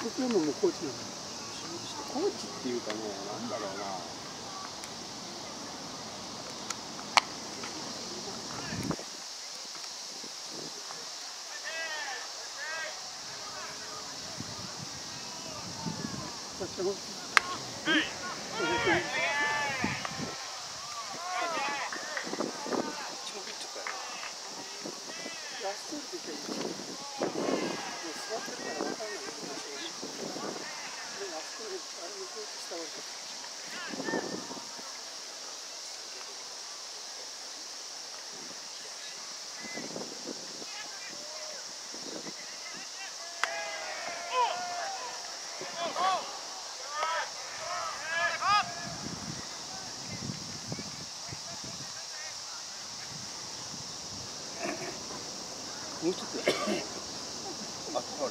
僕のも高知なの。 高知っていうかね、なんだろうな。もう一つあ、ほら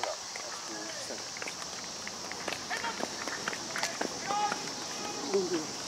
どんどん